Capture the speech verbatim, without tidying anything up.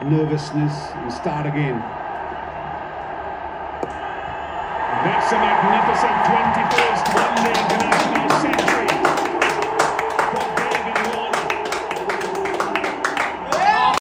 nervousness and start again. That's a magnificent twenty.